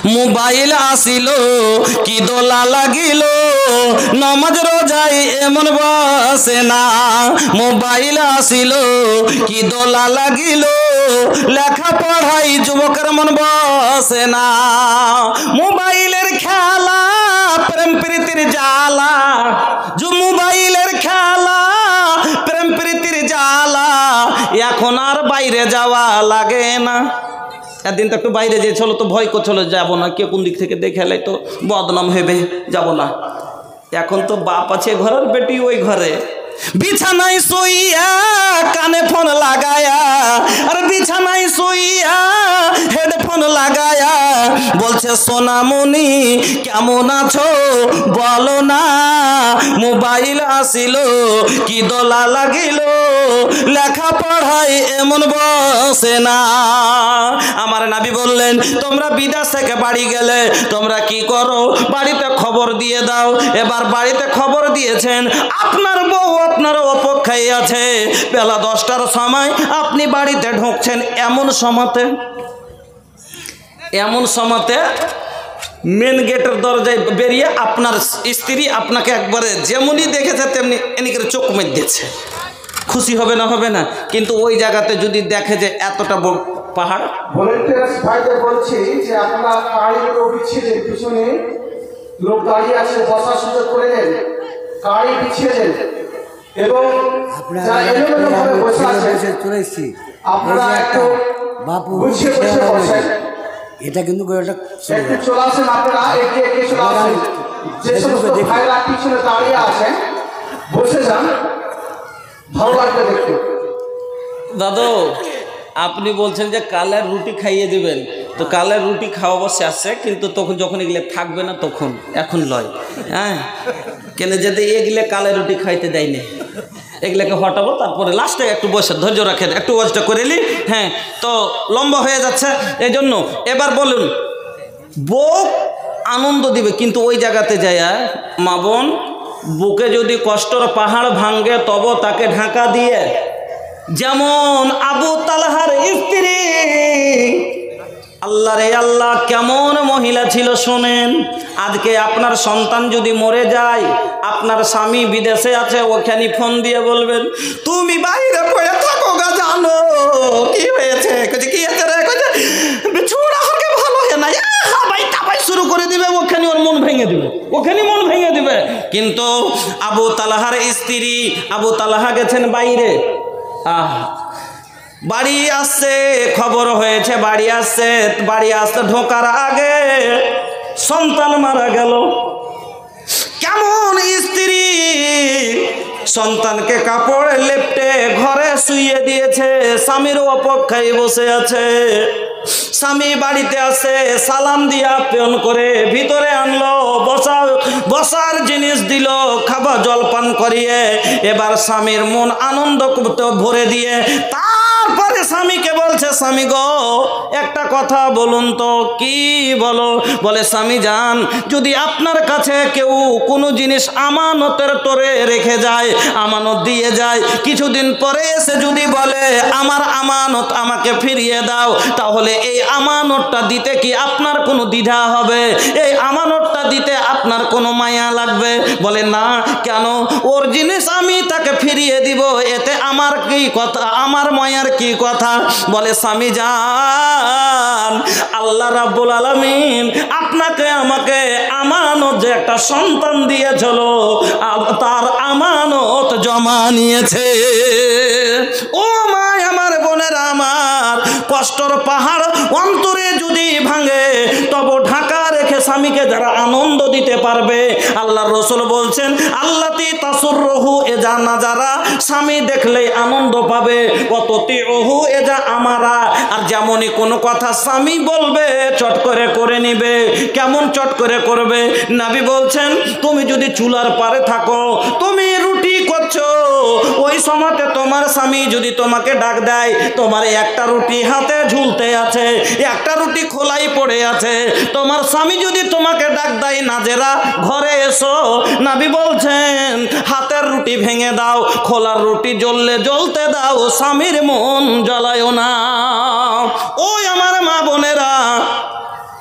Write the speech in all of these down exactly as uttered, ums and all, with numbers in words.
Mobile আসিল কি দোলা লাগিল নমাজ রোজাই এমন বসে না মোবাইল আসিল কি দোলা লাগিল লেখা পড়াই যুবকের মন বসে না মোবাইলের খেলা প্রেম প্রীতির জ্বালা যে মোবাইলের খেলা প্রেম প্রীতির জ্বালা এখন আর বাইরে যাওয়া লাগে না একদিন তো একটু বাইরে যে চলো তো ভয় করছিল যাবো না কে কোন দিক থেকে দেখে এলে তো বদনাম হবে যাব না এখন তো বাপ আছে ঘরের বেটি ওই ঘরে বিছানায় শুইয়া কানে ফোন লাগায়া আর বিছানায় শুইয়া হেডফোন লাগায়া বলছে সোনামণি কেমন আছো বলো না মোবাইল আসিল কি দোলা লাগিল লেখা পড়াই এমন বসে না আমার নবী বললেন তোমরা বিদেশ থেকে বাড়ি গেলে তোমরা কি করো বাড়িতে খবর দিয়ে দাও এবার বাড়িতে খবর দিয়েছেন আপনার বউ আপনার অপেক্ষায় আছে বেলা দশটার সময় আপনি বাড়িতে ঢুকছেন এমন সময়তে এমন সময়তে মেন গেটের দরজায় বেরিয়ে আপনার স্ত্রী আপনাকে একবারে যেমনই দেখেছে তেমনি এনিকে চোখ মেরে দিয়েছে খুশি হবে না হবে না কিন্তু ওই জায়গাতে যদি দেখে যে এতটা পাহাড় ভলেন্টিয়ার্স ভাইদের বলছি যে আপনারা গাড়িগুলো বিছিয়ে দেন পিছনে লোক দাঁড়িয়ে আছে বসার সুযোগ করে দেন গাড়ি বিছিয়ে দেন এবং যারা এলোমেলো ভাবে বসে আছে চলে এসেছি আপনারা একটু বাপু গুছিয়ে বসে বসেন এটা কিন্তু গোটা একটু চলে আসেন আপনারা এগিয়ে এগিয়ে চলে আসেন যে সমস্ত ভাইরা পিছনে দাঁড়িয়ে আছেন বসে যান ভালো লাগবে দেখতে দাদু আপনি বলছেন যে কালের রুটি খাইয়ে দিবেন তো কালের রুটি খাওয়াবো শেষে কিন্তু তখন যখন এগুলো থাকবে না তখন এখন লয় হ্যাঁ কেন যেতে এগুলো কালের রুটি খাইতে দেয়নি এগুলোকে হটাবো তারপরে লাস্টে একটু বসে ধৈর্য রাখেন একটু ওয়াজটা করে নিই হ্যাঁ তো লম্বা হয়ে যাচ্ছে এই জন্য এবার বলুন বউ আনন্দ দিবে কিন্তু ওই জায়গাতে যায় মা বোন বুকে যদি কষ্টর পাহাড় ভাঙ্গে তবে তাকে ঢাকা দিয়ে যেমন আবু তালহার স্ত্রী আল্লাহ রে আল্লাহ কেমন মহিলা ছিল শোনেন আজকে আপনার সন্তান যদি মরে যায় আপনার স্বামী বিদেশে আছে ওখানে ফোন দিয়ে বলবেন তুমি বাইরে পড়ে থাকো গা জানো কি হয়েছে কি হয়েছে রে ছোড়া হকে ভালো হয় না হাবাই তাবাই শুরু করে দিবে ওখানে ওর মন ভেঙে দিবে ওখানে মন ভেঙে দিবে কিন্তু আবু তালহার স্ত্রী আবু তালহা গেছেন বাইরে আহ বাড়ি আসছে খবর হয়েছে বাড়ি আসছে বাড়ি আসতে ঢোকার আগে সন্তান মারা গেল কেমন স্ত্রী সন্তানকে কাপড় লেপটে ঘরে শুইয়ে দিয়েছে স্বামীর অপেক্ষায় বসে আছে স্বামী বাড়িতে আসে সালাম দিয়ে আপ্যায়ন করে ভিতরে আনলো বসা বসার জিনিস দিল খাবার জলপান করিয়ে এবার স্বামীর মন আনন্দ ভরে দিয়ে তারপরে স্বামীকে বলছে স্বামী গো একটা কথা বলুন তো কি বলো বলে স্বামী যান যদি আপনার কাছে কেউ কোনো জিনিস আমানতের তোরে রেখে যায় আমানত দিয়ে যায় কিছুদিন পরে এসে যদি বলে আমার আমানত আমাকে ফিরিয়ে দাও তাহলে এই আমানতটা দিতে কি আপনার কোনো দ্বিধা হবে এই আমানতটা দিতে আপনার কোনো মায়া লাগবে বলে না কেন ওর জিনিস আমি তাকে ফিরিয়ে দিব এতে আমার কি কথা আমার মায়ার কি কথা বলে স্বামী জান আল্লাহ রাব্বুল আলামিন আপনাকে আমাকে আমানত যে একটা সন্তান দিয়েছিল তার আমানত জমা নিয়েছে ও মা আমার বোনের আমার কষ্টর পাহাড় অন্তরে যদি ভাঙে তবে ঢাকা রেখে স্বামীকে যারা আনন্দ দিতে পারবে আল্লাহর রাসূল বলছেন আল্লাতি তাসুররহু এজা নাজারা স্বামী দেখলেই আনন্দ পাবে অততিউহু এজা আমারা আর যেমনই কোনো কথা স্বামী বলবে চট করে করে নিবে কেমন চট করে করবে নবী বলছেন তুমি যদি চুলার পারে থাকো তুমি রুটি করছো ওই সময়তে তোমার স্বামী যদি তোমাকে ডাক দেয় তোমার একটা রুটি হাতে ঝুলতে আছে একটা রুটি খোলাই পড়ে আছে তোমার স্বামী যদি তোমাকে ডাক দেয় নাজেরা ঘরে এসো নবী বলছেন হাতের রুটি ভেঙে দাও খোলার রুটি জ্বললে জ্বলতে দাও স্বামীর মন জ্বালায়ও না ওই আমার মা বোনেরা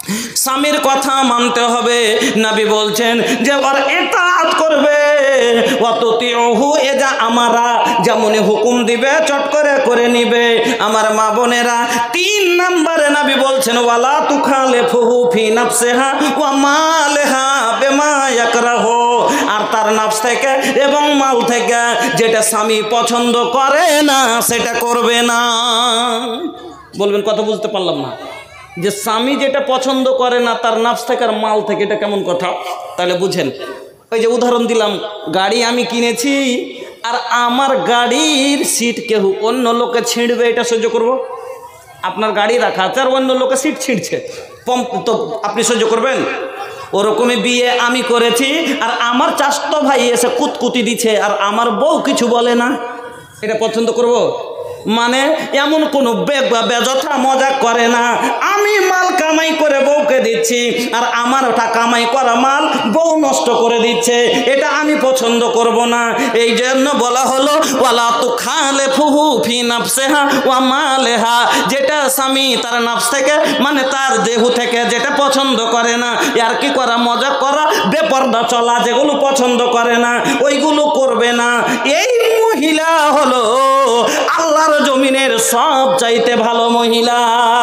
স্বামীর কথা মানতে হবে। নবী বলছেন যে ওর ইতাআত করবে, ওয়াতুতিউহু, এ যা আমারা যেমন হুকুম দিবে চট করে করে নিবে। আমার মা বোনেরা, তিন নম্বরে নবী বলছেন ওয়ালা তুখালিফুহু ফি নাফসিহা ওয়া মালিহা বিমা ইয়াকরাহু, আর তার নফস থেকে এবং মাল থেকে যেটা স্বামী পছন্দ করে না সেটা করবে না। বলবেন কথা বুঝতে পারলাম না, যে স্বামী যেটা পছন্দ করে না তার নফস থেকে আর মাল থেকে, এটা কেমন কথা? তাহলে বুঝেন, ওই যে উদাহরণ দিলাম, গাড়ি আমি কিনেছি আর আমার গাড়ির সিট কেউ অন্য লোকে ছিঁড়বে, এটা সহ্য করব? আপনার গাড়ি রাখা আছে আর অন্য লোকে সিট ছিঁড়ছে, পম্প তো আপনি সহ্য করবেন? ওরকমই বিয়ে আমি করেছি আর আমার চাচাতো ভাই এসে কুতকুতি দিচ্ছে আর আমার বউ কিছু বলে না, এটা পছন্দ করব? মানে এমন কোনো বেজথা মজা করে না, আমি মাল কামাই করে বউকে দিচ্ছি আর আমার ওটা কামাই করা মাল বউ নষ্ট করে দিচ্ছে, এটা আমি পছন্দ করব না। এই জন্য বলা হলো ওয়ালা তুখালিফুহু ফি নাফসিহা ওয়া মালিহা, যেটা স্বামী তার নফস থেকে মানে তার দেহ থেকে যেটা পছন্দ করে না, আর কি করা, মজা করা, বেপরদা চলা, যেগুলো পছন্দ করে না ওইগুলো করবে না। এই মহিলা হলো আল্লাহর জমিনের সব চাইতে ভালো মহিলা,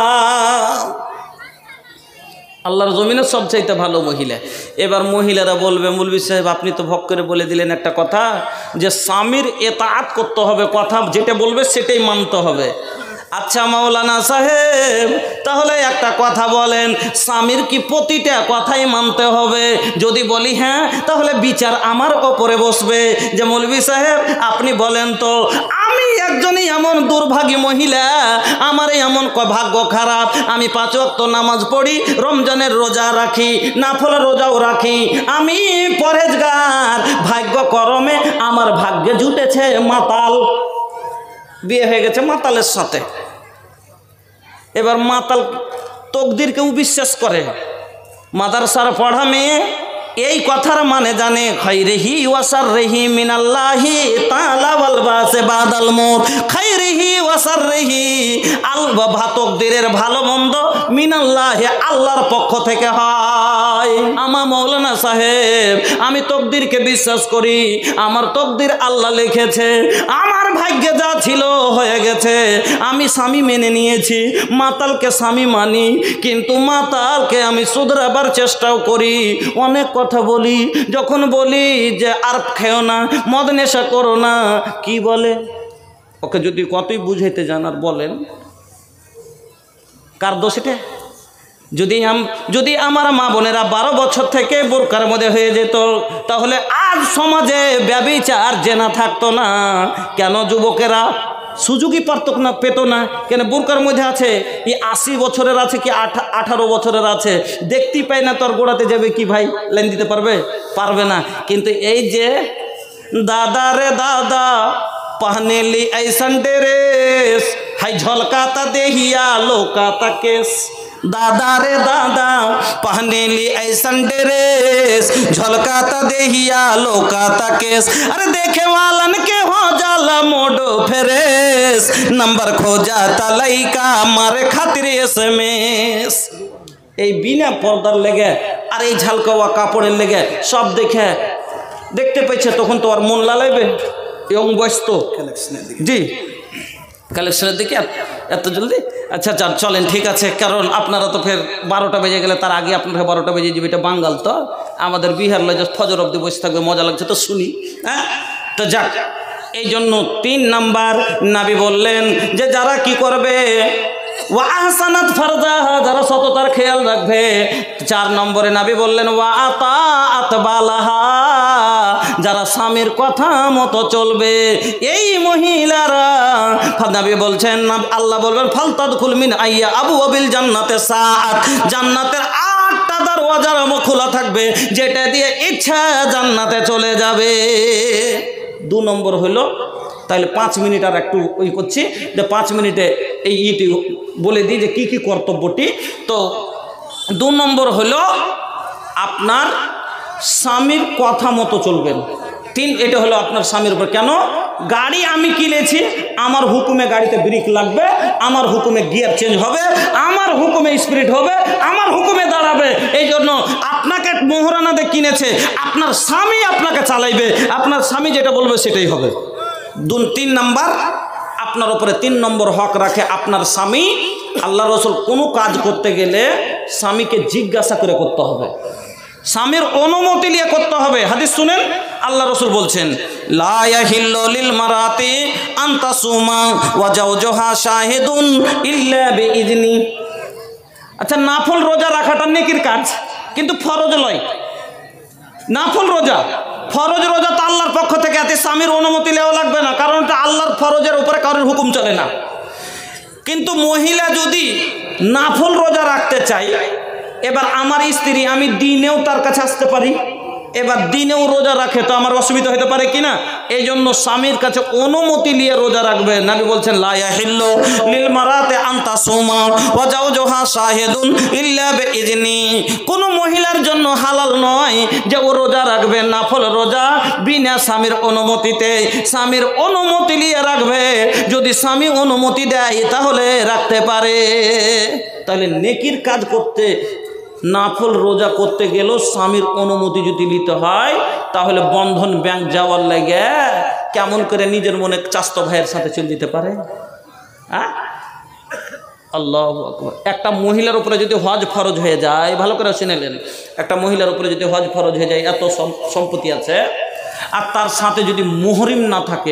আল্লাহর জমিনের সব চাইতে ভালো মহিলা। এবার মহিলারা বলবে মৌলভী সাহেব আপনি তো ভক করে বলে দিলেন একটা কথা, যে স্বামীর ইতাআত করতে হবে, কথা যেটা বলবে সেটাই মানতে হবে। আচ্ছা মাওলানা সাহেব, তাহলে একটা কথা বলেন, স্বামীর কি প্রতিটা কথাই মানতে হবে? যদি বলি হ্যাঁ, তাহলে বিচার আমার ওপরে বসবে যে মৌলভী সাহেব আপনি বলেন তো, আমি একজনই এমন দুর্ভাগী মহিলা, আমার এমন ভাগ্য খারাপ, আমি পাঁচ ওয়াক্ত নামাজ পড়ি, রমজানের রোজা রাখি, নাফল রোজাও রাখি, আমি পরহেজগার, ভাগ্য করমে আমার ভাগ্যে জুটেছে মাতাল, বিয়ে হয়ে গেছে মাতালের সাথে। এবার মাতাল তকদির কেউ বিশ্বাস করে, মাদ্রাসার পড়া মেয়ে এই কথার মানে জানে, খাইরিহি ওয়া শাররিহি মিনাল্লাহি তাআলা ওয়াল বাসে বাদাল মউত, খাইরিহি ওয়া শাররিহি, আল্লাহ তকদিরের ভালো মন্দ মিনাল্লাহি, আল্লাহর পক্ষ থেকে হয়। আমার মাওলানা সাহেব, আমি তকদিরকে বিশ্বাস করি, আমার তকদির আল্লাহ লিখেছে, আমার ভাগ্যে যা ছিল হয়ে গেছে, আমি স্বামী মেনে নিয়েছি, মাতালকে স্বামী মানি, কিন্তু মাতালকে আমি শুধরাবার চেষ্টাও করি, অনেক কথা বলি, যখন বলি যে আর খেও না, মদ নেশা করো না, কি বলে, ওকে যদি কতই বুঝাইতে যান আর বলেন কার দোষ এটা? যদি যদি আমার মা বোনেরা বারো বছর থেকে বোরকার মধ্যে হয়ে যেত, তাহলে আজ সমাজে ব্যভিচার জেনা থাকতো না। কেন যুবকেরা সুযোগই পারত না, পেত না? কেন বোরকার মধ্যে আছে, এই আশি বছরের আছে কি আঠারো বছরের আছে, দেখতেই পাই না, তোর গোড়াতে যাবে কি ভাই, লাইন দিতে পারবে? পারবে না। কিন্তু এই যে দাদা রে দাদা पहने ली ऐसन ड्रेस हाय झलकाता देहिया लोकाता केस, दादा रे दादा पहने ली ऐसन ड्रेस झलकाता देहिया लोकाता केस, अरे देखे वालन के हो जाला मोडो फ्रेश, नंबर खो जाता लइका मारे खातिर एसएमएस। এই বিনা পর্দার লেগে আর এই ঝালকাওয়া কাপড়ের লেগে সব দেখে দেখতে পাইছে, তখন তো আর মন লালাইবে, এবং বয়স তো জি কালেকশনের দিকে এত জলদি। আচ্ছা আচ্ছা চলেন, ঠিক আছে, কারণ আপনারা তো ফের বারোটা বেজে গেলে তার আগে আপনারা বারোটা বেজে যাবে, এটা বাঙ্গাল তো, আমাদের বিহার লয় ফজর অব্দি বসে থাকবে, মজা লাগছে তো শুনি। হ্যাঁ তো যাক, এই জন্য তিন নাম্বার নবী বললেন যে যারা কি করবে, ওয়া আহসানাত ফারজাহা, যারা সততার খেয়াল রাখবে। চার নম্বরে নবী বললেন ওয়া আতাআত বালাহা, যারা স্বামীর কথা মতো চলবে। এই মহিলারা নবী বলছেন, আল্লাহ বলবেন ফালতাদখুল মিন আইয়া আবু আবিল জান্নাতে সাআত, জান্নাতের আটটা দরওয়াজার মুখ খোলা থাকবে, যেটা দিয়ে ইচ্ছা জান্নাতে চলে যাবে। দু নম্বর হলো, তাহলে পাঁচ মিনিট আর একটু ওই করছি, যে পাঁচ মিনিটে এই ইটি বলে দিই যে কী কী কর্তব্যটি। তো দু নম্বর হলো আপনার স্বামীর কথা মতো চলবেন। তিন, এটা হলো আপনার স্বামীর উপর। কেন? গাড়ি আমি কিনেছি, আমার হুকুমে গাড়িতে ব্রেক লাগবে, আমার হুকুমে গিয়ার চেঞ্জ হবে, আমার হুকুমে স্পিড হবে, আমার হুকুমে দাঁড়াবে, কিনেছে, আপনার স্বামী আপনাকে চালাইবে, আপনার স্বামী যেটা বলবে সেটাই হবে। দুন তিন নাম্বার আপনার উপরে তিন নম্বর হক রাখে আপনার স্বামী। আল্লাহ রসুল কোনো কাজ করতে গেলে স্বামীকে জিজ্ঞাসা করে করতে হবে, স্বামীর অনুমতি নিয়ে করতে হবে। হাদিস শুনেন, আল্লাহ রসুল বলছেন লা ইয়াহিল্লু লিল মারাতি আন তাসুমা ওয়া জাওজুহা শাহিদুন ইল্লা বিইذনি। আচ্ছা, নাফল রোজা রাখাটা নেকির কাজ, কিন্তু ফরজ নয়। নাফল রোজা, ফরজ রোজা তো আল্লাহর পক্ষ থেকে, এতে স্বামীর অনুমতি নেওয়া লাগবে না, কারণ এটা আল্লাহর ফরজের উপরে কারোর হুকুম চলে না। কিন্তু মহিলা যদি নাফল রোজা রাখতে চাই, এবার আমার স্ত্রী, আমি দিনেও তার কাছে আসতে পারি, এবার দিনেও রোজা রাখে, তো আমার অসুবিধা হতে পারে কিনা? এই জন্য স্বামীর কাছে অনুমতি নিয়ে রোজা রাখবে। নবী বলছেন লা ইয়াহিল্লু লিল মারাতি আন তাসুমা ওয়া জাওজুহা শাহিদুন ইল্লা বিইذনি। কোন মহিলার জন্য হালাল নয় যে ও রোজা রাখবে নাফল রোজা বিনা স্বামীর অনুমতিতে। স্বামীর অনুমতি নিয়ে রাখবে, যদি স্বামী অনুমতি দেয় তাহলে রাখতে পারে। তাহলে নেকির কাজ করতে, নাফল রোজা করতে গেলেও স্বামীর অনুমতি যদি নিতে হয়, তাহলে বন্ধন ব্যাংক যাওয়ার লাগে কেমন করে নিজের মনে চাস্তো ভাইয়ের সাথে চলে দিতে পারে? হ্যাঁ, আল্লাহু আকবার। একটা মহিলার উপরে যদি হজ ফরজ হয়ে যায়, ভালো করে শুনেলেন, একটা মহিলার উপরে যদি হজ ফরজ হয়ে যায়, এত সম্পত্তি আছে, আর তার সাথে যদি মুহরিম না থাকে,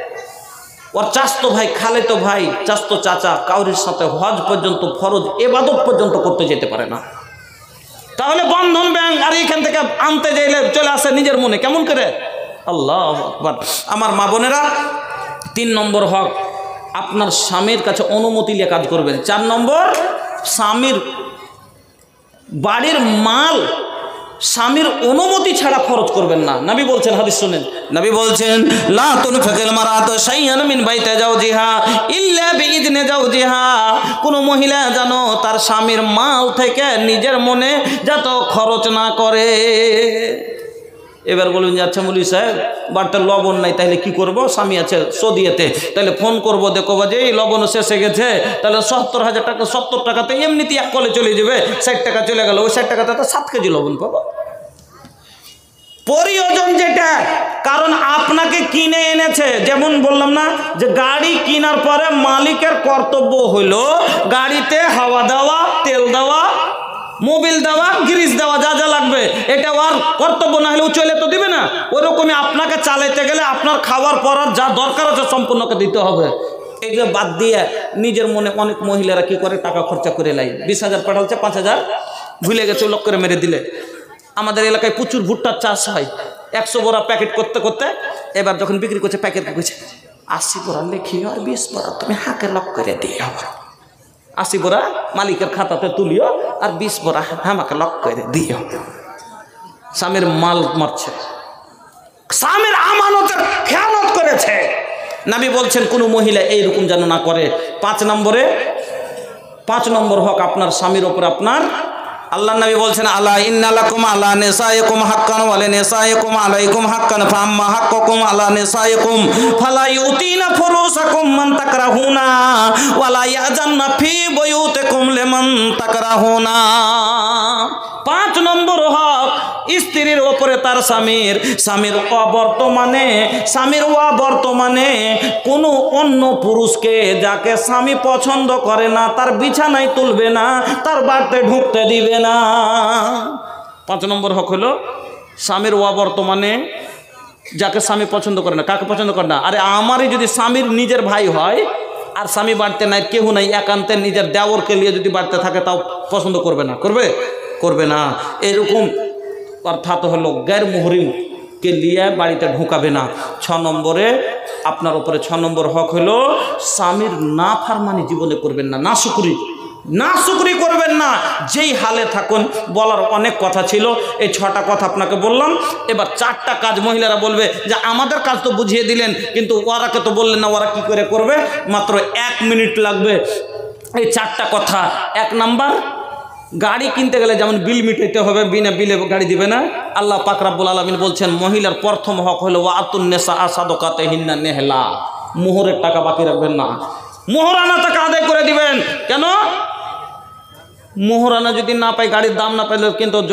ওর চাস্তো ভাই, খালেতো ভাই, চাস্তো চাচা কাউরির সাথে হজ পর্যন্ত ফরজ এবাদত পর্যন্ত করতে যেতে পারে না, তাহলে বন্ধন ব্যাংক আর এখান থেকে আনতে যাইলে চলে আসে নিজের মনে কেমন করে। আল্লাহু আকবার। আমার মা বোনেরা, তিন নম্বর হক আপনার স্বামীর কাছে অনুমতি নিয়ে কাজ করবেন। চার নম্বর, স্বামীর বাড়ির মাল স্বামীর অনুমতি ছাড়া খরচ করবেন না। নবী বলছেন, হাদিস শুনেন, নবী বলছেন লা তুনফিকুল মারাতু শাইআন মিন বাইতি জাওজিহা ইল্লা বিইذনি জাওজিহা। কোন মহিলা যেন তার স্বামীর মাল থেকে নিজের মনে যত খরচ না করে। এবার বলুন যে আচ্ছা মৌলভী সাহেব, বাড়িতে লবণ নাই, তাহলে কি করব? স্বামী আছে সৌদিয়াতে, তাহলে ফোন করবো, দেখবো যে এই লবণ শেষে গেছে, তাহলে সত্তর হাজার টাকা সত্তর টাকাতে এমনিতে এক কলে চলে যাবে, ষাট টাকা চলে গেল, ওই ষাট টাকাতে তো সাত কেজি লবণ পাবো। প্রয়োজন যেটা, কারণ আপনাকে কিনে এনেছে, যেমন বললাম না যে গাড়ি কেনার পরে মালিকের কর্তব্য হইল গাড়িতে হাওয়া দেওয়া, তেল দেওয়া, মোবিল দেওয়া, গ্রিস দেওয়া, যা যা লাগবে, এটা আর কর্তব্য না হলেও চলে তো দিবে না। ওরকমই আপনাকে চালাইতে গেলে আপনার খাওয়ার পরার যা দরকার আছে সম্পূর্ণকে দিতে হবে। এগুলো বাদ দিয়ে নিজের মনে অনেক মহিলারা কি করে, টাকা খরচা করে লাই, বিশ হাজার পাঠালছে, পাঁচ হাজার ভুলে গেছে, লোক করে মেরে দিলে। আমাদের এলাকায় প্রচুর ভুট্টার চাষ হয়, একশো বোরা প্যাকেট করতে করতে এবার যখন বিক্রি করছে, প্যাকেট করছে আশি বোরা লেখিও আর বিশ বোরা তুমি হাঁকে লক করে দিও, আশি বোরা মালিকের খাতাতে তুলিও আর বিশ বোরা আমাকে লক করে দিও। স্বামীর মাল মারছে, স্বামীর আমানতের খেয়ানত করেছে। নবী বলছেন কোনো মহিলা এইরকম যেন না করে। পাঁচ নম্বরে, পাঁচ নম্বর হক আপনার স্বামীর ওপর আপনার, আল্লাহ নবী বলছেন আলা ইন্না লাকুম আলা নিসাইকুম হাক্কান ওয়া লিনিসাইকুম আলাইকুম হাক্কান ফাম্মা হাক্কুকুম আলা নিসাইকুম ফালা ইউতিনা ফুরুসাকুম মান তাকরাহুনা ওয়া লা ইয়াজান্না ফি বুয়ুতিকুম লিমান তাকরাহুনা। পাঁচ নম্বর হক স্ত্রীর ওপরে তার স্বামীর, স্বামীর অবর্তমানে, স্বামীর অবর্তমানে কোনো অন্য পুরুষকে যাকে স্বামী পছন্দ করে না তার বিছানায় তুলবে না, তার বাড়িতে ঢুকতে দিবে না। পাঁচ নম্বর হক হলো স্বামীর অবর্তমানে যাকে স্বামী পছন্দ করে না, কাকে পছন্দ করে না? আরে আমারই যদি স্বামীর নিজের ভাই হয় আর স্বামী বাড়িতে নাই, কেউ নাই, একান্তে নিজের দেওরকে নিয়ে যদি বাড়িতে থাকে তাও পছন্দ করবে না, করবে করবে না। এরকম অর্থাৎ হলো গ্যার মুহরিমকে নিয়ে বাড়িতে ঢুকাবে না। ছ নম্বরে আপনার উপরে ছ নম্বর হক হলো স্বামীর না ফারমানি জীবনে করবেন না, না শুকরি, না শুকরি করবেন না। যেই হালে থাকুন, বলার অনেক কথা ছিল, এই ছটা কথা আপনাকে বললাম। এবার চারটা কাজ মহিলারা বলবে যে আমাদের কাজ তো বুঝিয়ে দিলেন, কিন্তু ওরাকে তো বললেন না, ওরা কি করে করবে? মাত্র এক মিনিট লাগবে এই চারটা কথা। এক নাম্বার, গাড়ি কিনতে গেলে যেমন বিল মিটাইতে হবে, বিনা বিলে গাড়ি দিবে না। আল্লাহ পাক রব্বুল আলামিন বলছেন মহিলার প্রথম হক হলো ওয়া আতুন নিসা সাদাকাতিহিন্না নেহলা, মোহরের টাকা বাকি রাখবেন না, মোহরানা টাকা আদায় করে দিবেন। কেন? মোহরানা যদি না পাই, গাড়ির দাম না পাইলে কিন্তু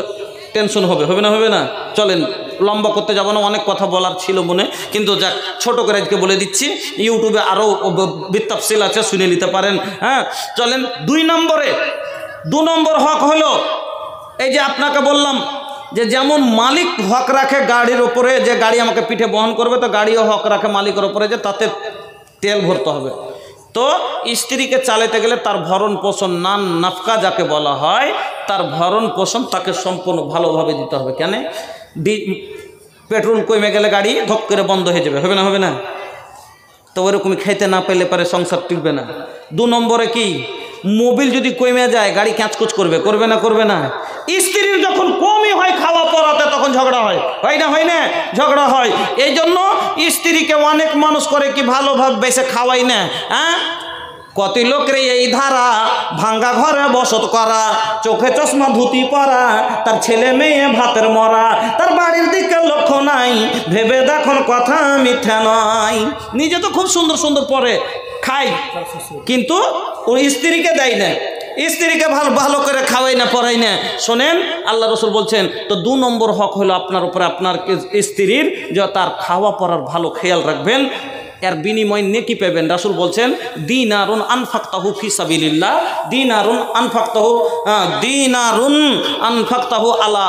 টেনশন হবে, হবে না হবে না? চলেন, লম্বা করতে যাবো না, অনেক কথা বলার ছিল মনে, কিন্তু যাক ছোট করে আজকে বলে দিচ্ছি। ইউটিউবে আরও বিত্তাফসিল আছে, শুনে নিতে পারেন। হ্যাঁ, চলেন দুই নম্বরে। দু নম্বর হক হলো এই যে আপনাকে বললাম যে যেমন মালিক হক রাখে গাড়ির ওপরে, যে গাড়ি আমাকে পিঠে বহন করবে, তো গাড়িও হক রাখে মালিকের ওপরে যে তাতে তেল ভরতে হবে। তো স্ত্রীকে চালাতে গেলে তার ভরণ পোষণ, নান নাফকা যাকে বলা হয়, তার ভরণ পোষণ তাকে সম্পূর্ণ ভালোভাবে দিতে হবে। কেন? ডি পেট্রোল কমে গেলে গাড়ি ধক করে বন্ধ হয়ে যাবে, হবে না হবে না? তো ওইরকমই খাইতে না পেলে পারে সংসার টিকবে না। দু নম্বরে কি, মোবিল যদি কমে যায় গাড়ি ক্যাঁচকুচ করবে, করবে না করবে না? স্ত্রীর যখন কমই হয় খাওয়া পড়াতে তখন ঝগড়া হয়, হয় না হয় না? ঝগড়া হয়। এই জন্য স্ত্রীকে অনেক মানুষ করে কি ভালোভাবে বেশি খাওয়াই না। হ্যাঁ, কত লোকের এই ধারা, ভাঙ্গা ঘরে বসত করা, চোখে চশমা ধুতি পরা, তার ছেলে মেয়ে ভাতের মরা, তার বাড়ির দিকে লক্ষ্য নাই, ভেবে দেখুন কথা মিথ্যা নয়। নিজে তো খুব সুন্দর সুন্দর পরে খাই, কিন্তু ওই স্ত্রীকে দেয় না, স্ত্রীকে ভালো ভালো করে খাওয়াই না, পড়াই না। শোনেন, আল্লাহ রসুল বলছেন, তো দু নম্বর হক হলো আপনার উপরে আপনার স্ত্রীর, যে তার খাওয়া পড়ার ভালো খেয়াল রাখবেন, এর বিনিময় নেকি পাবেন। রাসূল বলছেন, দিনারুন আনফাকতাহু ফি সাবিলিল্লাহ, দিনারুন আনফাকতাহু দিনারুন আনফাকতাহু আলা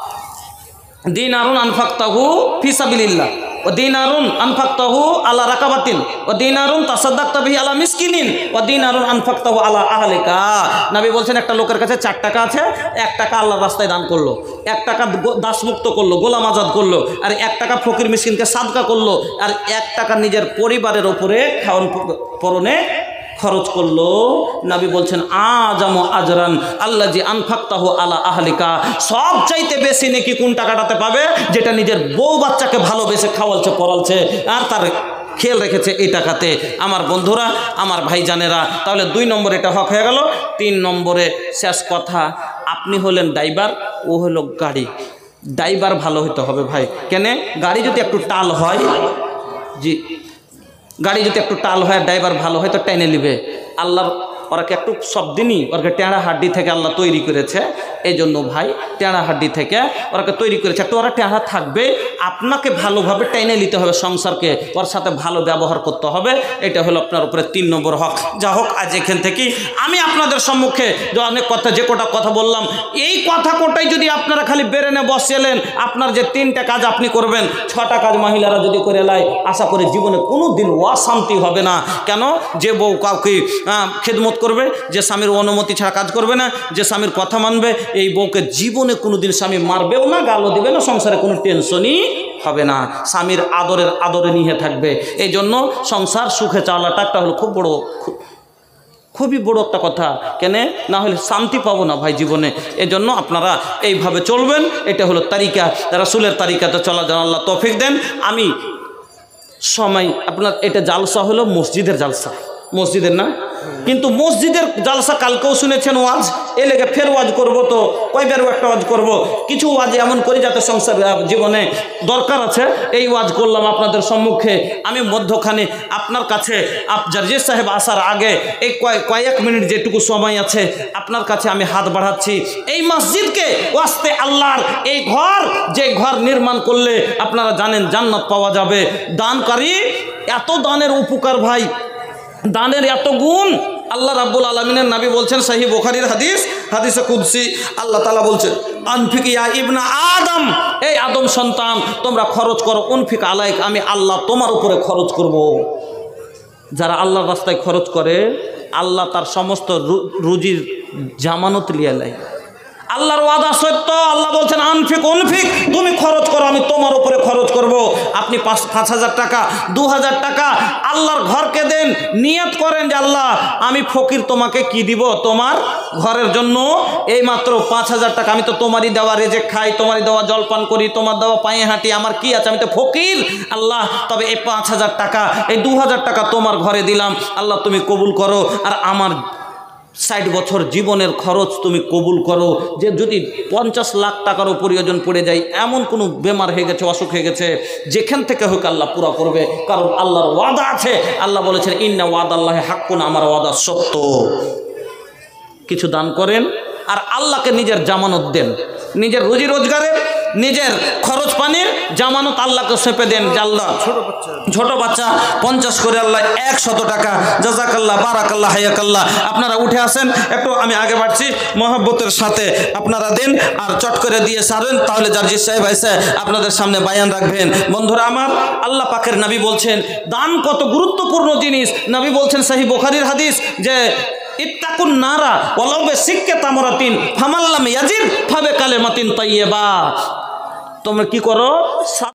দিনারুন আনফাকতাহু ফি সাবিলিল্লাহ ও দিনারুন আনফাকতাহু আলা রাকাবাতিন ও দিনারুন তাসাদ্দাকতা বিহি আলা মিসকিনিন ও দিনারুন আনফাকতাহু আলা আহলিকা। নবী বলছেন, একটা লোকের কাছে চার টাকা আছে, এক টাকা আল্লাহর রাস্তায় দান করলো, এক টাকা দাসমুক্ত করলো, গোলাম আজাদ করলো, আর এক টাকা ফকির মিসকিনকে সাদকা করলো, আর এক টাকা নিজের পরিবারের ওপরে খাওয়ান পরনে খরচ করলো। নবী বলছেন, আজাম আজরান আল্লাজি আনফাকতাহু আলা আহলিকা, সব চাইতে বেশি নেকি কোন টাকাটাতে পাবে, যেটা নিজের বউ বাচ্চাকে ভালোবেসে খাওয়ালছে পড়ালছে আর তার খেয়াল রেখেছে এই টাকাতে। আমার বন্ধুরা, আমার ভাইজানেরা, তাহলে দুই নম্বরে এটা হক হয়ে গেল। তিন নম্বরে শেষ কথা, আপনি হলেন ড্রাইভার, ও হলো গাড়ি। ড্রাইভার ভালো হতে হবে ভাই। কেন? গাড়ি যদি একটু টাল হয়, জি গাড়ি যদি একটু টাল হয়, ড্রাইভার ভালো হয়, তো টেনে নিবে। আল্লাহর ওরাকে একটু সব দিনই ওরাকে টেঁড়া হাড্ডি থেকে আল্লাহ তৈরি করেছে। এই জন্য ভাই, টেঁড়া হাড্ডি থেকে ওরাকে তৈরি করেছে, একটু ওরা টেঁড়া থাকবে। আপনাকে ভালোভাবে টেনে নিতে হবে, সংসারকে ওর সাথে ভালো ব্যবহার করতে হবে। এটা হলো আপনার উপরে তিন নম্বর হক। যা হোক, আজ এখান থেকেই আমি আপনাদের সম্মুখে যে অনেক কথা, যে কটা কথা বললাম, এই কথা কোটাই যদি আপনারা খালি বেরেনে বসেলেন, আপনার যে তিনটা কাজ আপনি করবেন, ছটা কাজ মহিলারা যদি করে লাই, আশা করি জীবনে কোনো দিন অশান্তি হবে না। কেন? যে বউ কাউকে খেদমত করবে, যে স্বামীর অনুমতি ছাড়া কাজ করবে না, যে স্বামীর কথা মানবে, এই বউকে জীবনে কোনো দিন স্বামী মারবেও না, গালও দিবে না, সংসারে কোনো টেনশনই হবে না, স্বামীর আদরের আদরে নিয়ে থাকবে। এই জন্য সংসার সুখে চালাটা একটা হলো খুব বড়, খুবই বড় একটা কথা। কেন? না হলে শান্তি পাবো না ভাই জীবনে। এজন্য আপনারা এইভাবে চলবেন, এটা হলো তারিকা, রাসূলের তারিকাতে চলা যেন আল্লাহ তৌফিক দেন। আমি সময় আপনার, এটা জালসা হলো মসজিদের জালসা, মসজিদের না, কিন্তু মসজিদের জালসা কালকেও শুনেছেন ওয়াজ, এ লেগে ফের ওয়াজ করবো, তো কয়বারও একটা ওয়াজ করব। কিছু ওয়াজ এমন করি যাতে সংসার জীবনে দরকার আছে, এই ওয়াজ করলাম আপনাদের সম্মুখে। আমি মধ্যখানে আপনার কাছে জার্জিস সাহেব আসার আগে এই কয়েক মিনিট যেটুকু সময় আছে আপনার কাছে আমি হাত বাড়াচ্ছি। এই মসজিদকে ওয়াস্তে আল্লাহর এই ঘর, যে ঘর নির্মাণ করলে আপনারা জানেন জান্নাত পাওয়া যাবে। দানকারী, এত দানের উপকার ভাই, দানের এত গুণ। আল্লাহ রাব্বুল আলামিনের নবী বলছেন, সহিহ বুখারীর হাদিস, হাদিসে কুদসি, আল্লাহ তাআলা বলছেন, আনফিক ইয়া ইবনা আদম, এই আদম সন্তান তোমরা খরচ করো, উনফিক আলাইক, আমি আল্লাহ তোমার উপরে খরচ করব। যারা আল্লাহর রাস্তায় খরচ করে, আল্লাহ তার সমস্ত রুজির জামানত লিয়ে নেয়। আল্লাহর ওয়াদা সত্য। আল্লাহ বলছেন, আনফিক উনফিক, তুমি খরচ করো, আমি তোমার উপরে খরচ করব। আপনি পাঁচ পাঁচ হাজার টাকা, দু হাজার টাকা আল্লাহর ঘরকে দেন, নিয়ত করেন যে আল্লাহ আমি ফকির, তোমাকে কি দিব? তোমার ঘরের জন্য এই মাত্র পাঁচ হাজার টাকা, আমি তো তোমারই দেওয়া রেজেক খাই, তোমারই দেওয়া জলপান করি, তোমার দেওয়া পায়ে হাঁটি, আমার কি আছে? আমি তো ফকির আল্লাহ। তবে এই পাঁচ হাজার টাকা, এই দু হাজার টাকা তোমার ঘরে দিলাম, আল্লাহ তুমি কবুল করো, আর আমার ষাট বছর জীবনের খরচ তুমি কবুল করো। যে যদি পঞ্চাশ লাখ টাকারও প্রয়োজন পড়ে যায়, এমন কোনো বেমার হয়ে গেছে, অসুখ হয়ে গেছে, যেখান থেকে হোক আল্লাহ পুরা করবে, কারণ আল্লাহর ওয়াদা আছে। আল্লাহ বলেছেন, ইন্না ওয়াদাল্লাহি হাক্কুন, আমার ওয়াদা সত্য। কিছু দান করেন আর আল্লাহকে নিজের জামানত দেন। নিজের রুজি রোজগারের নিজের খরচ পানির জামানত আল্লাহকে সঁপে দেন। আল্লাহ ছোট বাচ্চা পঞ্চাশ করে, আল্লাহ একশত টাকা, জাজাকাল্লাহ, বারাকাল্লাহ, হায়াকাল্লাহ। আপনারা উঠে আসেন, একটু আমি আগে বাড়ছি, মহব্বতের সাথে আপনারা দেন আর চট করে দিয়ে সারেন, তাহলে জার্জিস সাহেব এসে আপনাদের সামনে বায়ান রাখবেন। বন্ধুরা আমার, আল্লাহ পাকের নবী বলছেন দান কত গুরুত্বপূর্ণ জিনিস। নবী বলছেন সহিহ বুখারীর হাদিস যে ইত্তাকুন নারা ওয়ালাউ বিসিক্কি তামরাতিন ফামাল্লাম ইয়াজিদ ফাবে কালিমাতিন তাইয়্যিবা। তোমরা কি করো?